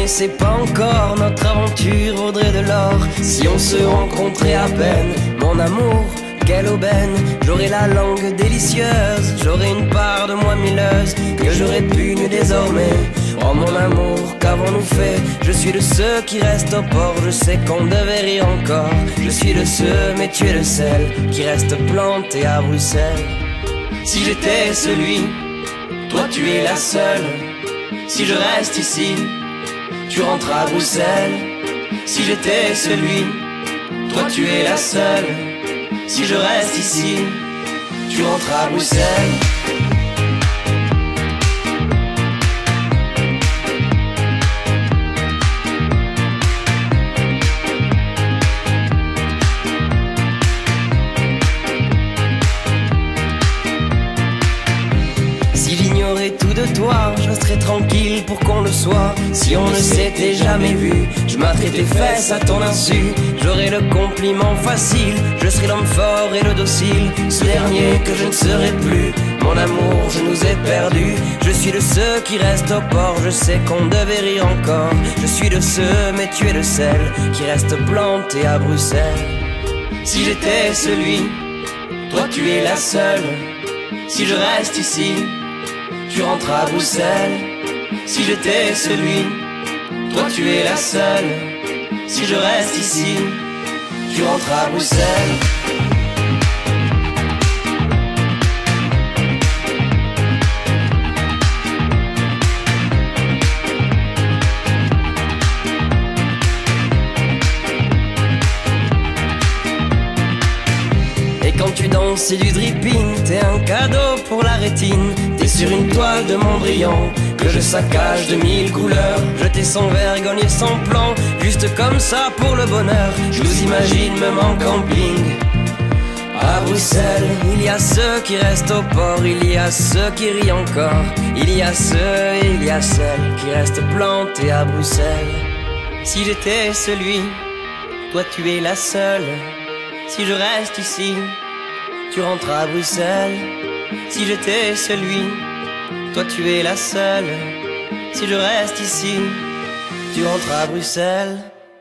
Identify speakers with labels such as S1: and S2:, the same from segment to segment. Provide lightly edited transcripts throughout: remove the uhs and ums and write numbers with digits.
S1: connaissait pas encore, notre aventure vaudrait de l'or si on se rencontrait à peine. Mon amour, quelle aubaine, j'aurai la langue délicieuse, j'aurai une part de moi mielleuse que j'aurais pu nu désormais. Oh mon amour, qu'avons-nous fait? Je suis de ceux qui restent au port, je sais qu'on devait rire encore. Je suis de ceux, mais tu es le seul qui reste planté à Bruxelles. Si j'étais celui, toi tu es la seule. Si je reste ici, tu rentres à Bruxelles. Si j'étais celui, toi tu es la seule. Si je reste ici, tu rentres à Bruxelles. Si j'ignorais tout de toi, je resterais tranquille pour qu'on le soit. Si on ne s'était jamais vu, je m'atterais tes fesses à ton insu. J'aurais le compliment facile, je serai l'homme fort et le docile. Ce dernier que je ne serai plus, mon amour, je nous ai perdus. Je suis de ceux qui restent au port, je sais qu'on devait rire encore. Je suis de ceux, mais tu es le seul qui reste planté à Bruxelles. Si j'étais celui, toi tu es la seule. Si je reste ici, tu rentres à Bruxelles. Si j'étais celui, toi tu es la seule. Si je reste ici, tu rentres à Bruxelles. Et quand tu danses, c'est du dripping, t'es un cadeau pour la rétine. T'es sur une toile de Mondrian que je saccage de 1000 couleurs. Jeter sans vergogne, sans plan, juste comme ça pour le bonheur. Je vous imagine même en camping à Bruxelles. Il y a ceux qui restent au port, il y a ceux qui rient encore. Il y a ceux et il y a celles qui restent plantés à Bruxelles. Si j'étais celui, toi tu es la seule. Si je reste ici, tu rentres à Bruxelles. Si j'étais celui, toi tu es la seule. Si je reste ici, tu rentres à Bruxelles.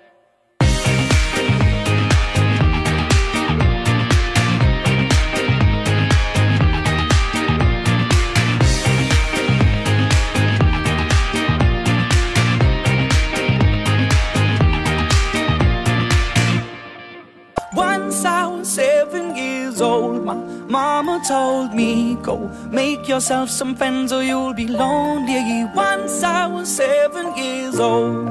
S2: Once I was 7 years old, my mama told me, go make yourself some friends or you'll be lonely. Once I was 7 years old.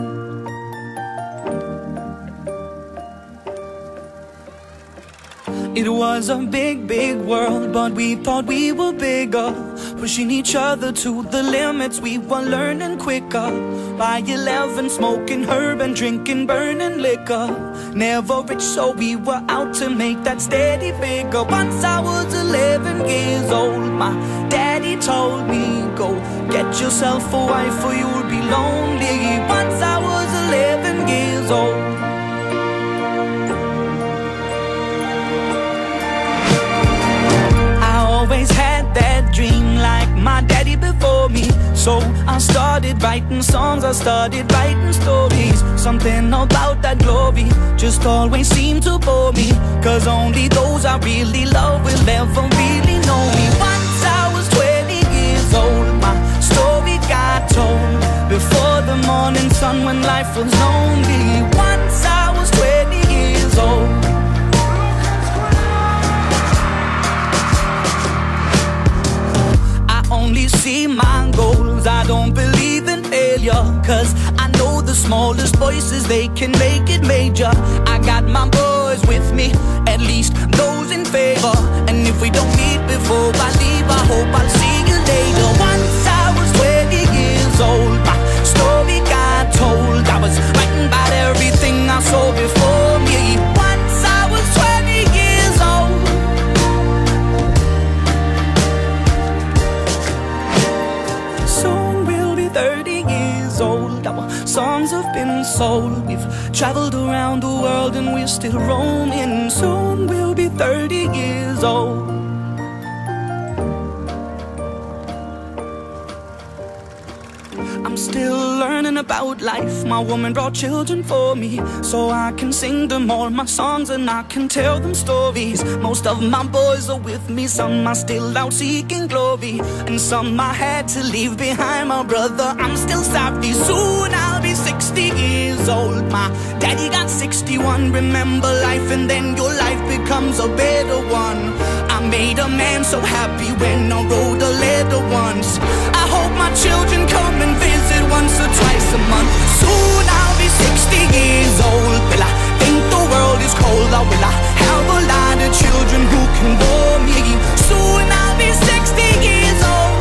S2: It was a big, big world, but we thought we were bigger, pushing each other to the limits. We were learning quicker. By 11, smoking herb and drinking burning liquor. Never rich, so we were out to make that steady figure. Once I was 11 years old, my daddy told me, go get yourself a wife or you'll be lonely. Once I was 11 years old. Always had that dream like my daddy before me. So I started writing songs, I started writing stories. Something about that glory just always seemed to bore me, cause only those I really love will ever really know me. Once I was 20 years old, my story got told before the morning sun when life was lonely. Once I was 20 years old. Only see my goals, I don't believe in failure, cause I know the smallest voices, they can make it major. I got my boys with me, at least those in favor. And if we don't meet before I leave, I hope I'll see you later. Once I was 20 years old, my story got told. I was writing about everything I saw before me. Once I was 20 years old. Soon we'll be 30 years old. Our songs have been sold. We've traveled around the world and we're still roaming. Soon we'll be 30 years old. I'm still learning about life. My woman brought children for me, so I can sing them all my songs and I can tell them stories. Most of my boys are with me, some are still out seeking glory, and some I had to leave behind. My brother, I'm still sorry. Soon I'll be 60 years old. My daddy got 61. Remember life and then your life becomes a better one. I made a man so happy when I wrote a letter once. I hope my children come and visit once or twice a month. Soon I'll be 60 years old. Will I think the world is cold, or will I have a lot of children who can bore me? Soon I'll be 60 years old.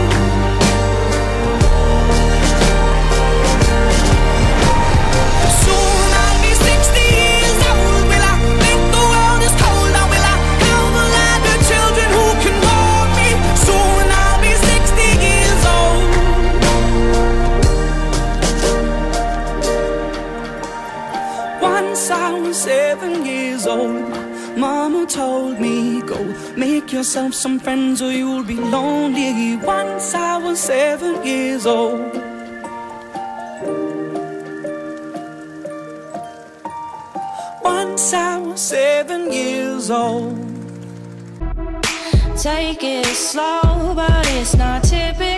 S2: Soon I'll be 60 years old. Will I think the world is cold, or will I have a lot of children who can bore me? Soon I'll be 60 years old. Once I was 7 years old, Mama told me, go make yourself some friends or you'll be lonely. Once I was 7 years old. Once I was 7 years old.
S3: Take it slow, but it's not typical.